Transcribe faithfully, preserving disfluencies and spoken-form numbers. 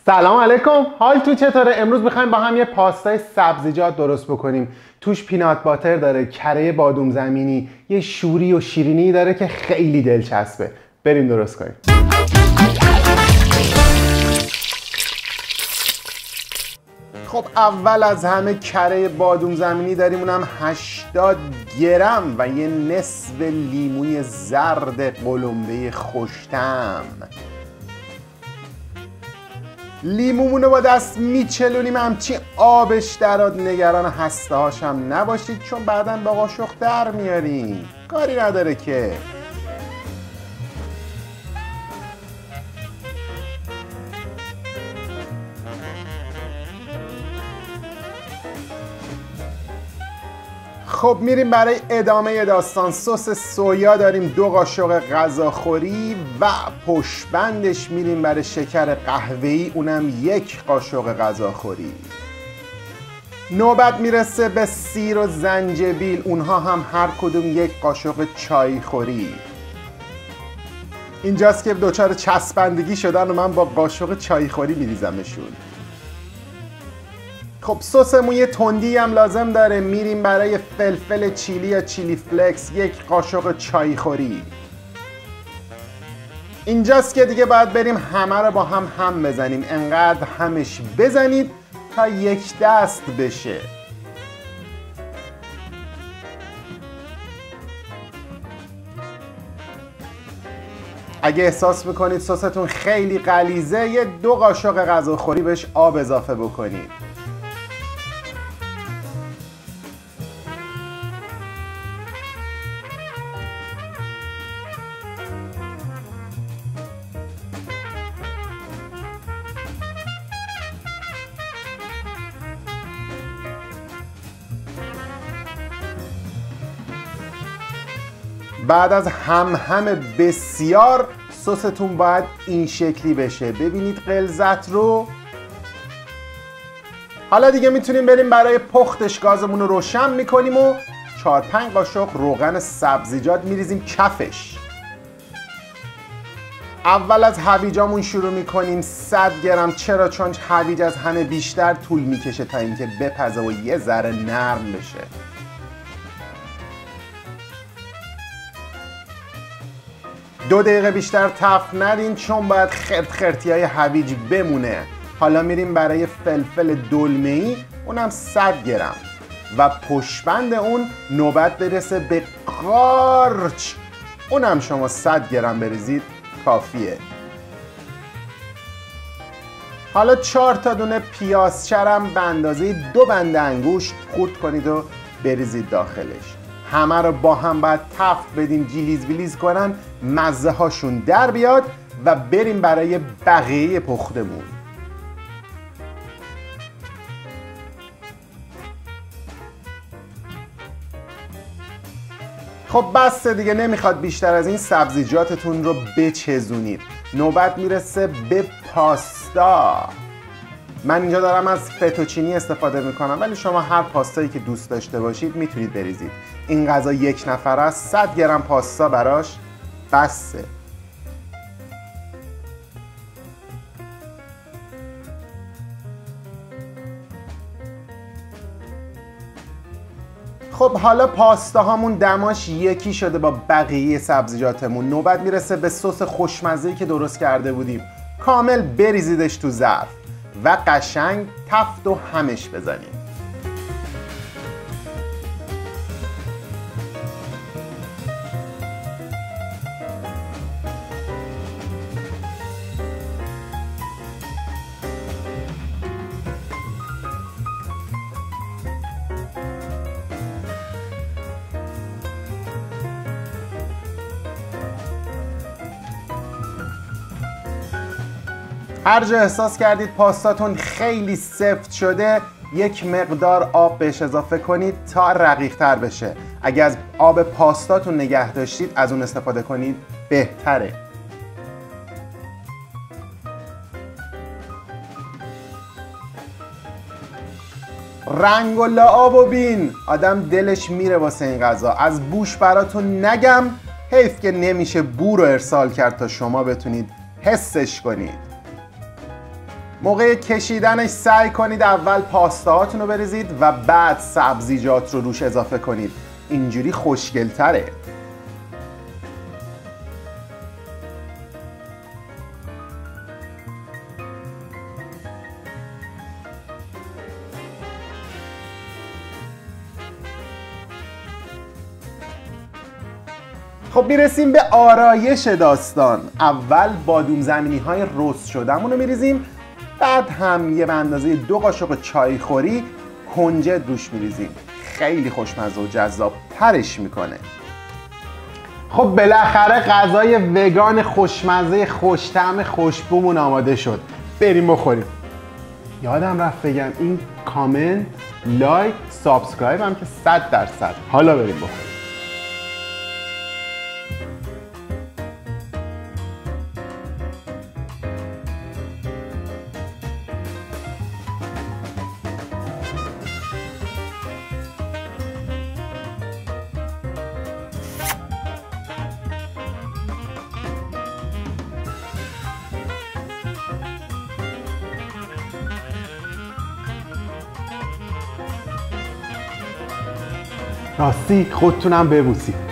سلام علیکم، حال تو چطوره؟ امروز میخوایم با هم یه پاستای سبزیجات درست بکنیم. توش پینات باتر داره، کره بادوم زمینی، یه شوری و شیرینی داره که خیلی دلچسبه. بریم درست کنیم. خب اول از همه کره بادوم زمینی داریم، اونم هشتاد گرم و یه نصف لیموی زرد قلمبه خوش‌طعم. لیمومونو با دست میچلونیم همچی آبش دراد. نگران هسته هاشم نباشید چون بعداً با قاشق در میاریم، کاری نداره که. خب میریم برای ادامه داستان. سس سویا داریم دو قاشق غذاخوری و پشتبندش میریم برای شکر قهوه‌ای، اونم یک قاشق غذاخوری. نوبت میرسه به سیر و زنجبیل، اونها هم هر کدوم یک قاشق چای خوری. اینجاست که دچار چسبندگی شدن و من با قاشق چای خوری میریزمشون. خب سسمون یه تندی هم لازم داره، میریم برای فلفل چیلی یا چیلی فلکس، یک قاشق چای خوری. اینجاست که دیگه باید بریم همه رو با هم هم بزنیم، انقدر همش بزنید تا یک دست بشه. اگه احساس میکنید سستون خیلی غلیظه، یه دو قاشق غذاخوری بهش آب اضافه بکنید. بعد از هم هم بسیار سستون باید این شکلی بشه، ببینید غلظت رو. حالا دیگه میتونیم بریم برای پختش. گازمون رو روشن میکنیم و چهار پنج قاشق روغن سبزیجات میریزیم کفش. اول از هویجامون شروع میکنیم، صد گرم. چرا؟ چون هویج از همه بیشتر طول میکشه تا اینکه بپزه و یه ذره نرم بشه. دو دقیقه بیشتر تفت ندین چون باید خرت خرتی های هویج بمونه. حالا میریم برای فلفل دلمه‌ای، اونم صد گرم و پشتبند اون نوبت برسه به قارچ، اونم شما صد گرم بریزید کافیه. حالا چهار تا دونه پیاز چرم به اندازه دو بند انگوش خورد کنید و بریزید داخلش. همه رو با هم باید تفت بدیم، جیلیز ویلیز کنن، مزه هاشون در بیاد و بریم برای بقیه پختمون. خب بسته دیگه، نمیخواد بیشتر از این سبزیجاتتون رو بچزونید. نوبت میرسه به پاستا. من اینجا دارم از فتوچینی استفاده میکنم، ولی شما هر پاستایی که دوست داشته باشید میتونید بریزید. این غذا یک نفر است، صد گرم پاستا براش بسه. خب حالا پاستا هامون دماش یکی شده با بقیه سبزیجاتمون. نوبت میرسه به سس خوشمزه‌ای که درست کرده بودیم. کامل بریزیدش تو ظرف و قشنگ تفت و همش بزنیم. هر جا احساس کردید پاستاتون خیلی سفت شده، یک مقدار آب بهش اضافه کنید تا رقیق تر بشه. اگه از آب پاستاتون نگه داشتید از اون استفاده کنید بهتره. رنگ و لعاب و بین، آدم دلش میره واسه این غذا. از بوش براتون نگم، حیف که نمیشه بو رو ارسال کرد تا شما بتونید حسش کنید. موقع کشیدنش سعی کنید اول پاستاهاتون رو بریزید و بعد سبزیجات رو روش اضافه کنید. اینجوری خوشگل‌تره. خب میرسیم به آرایش داستان. اول بادوم زمینی های رست شدهمون رو میریزیم، بعد هم یه به اندازه دو قاشق چای خوری کنجد روش میریزیم. خیلی خوشمزه و جذاب ترش میکنه. خب بالاخره غذای وگان خوشمزه خوش‌طعم خوشبومون آماده شد. بریم بخوریم. یادم رفت بگم این کامنت، لایک، سابسکرایب هم که صد درصد. حالا بریم بخوریم. راستی خودتونم ببوسید.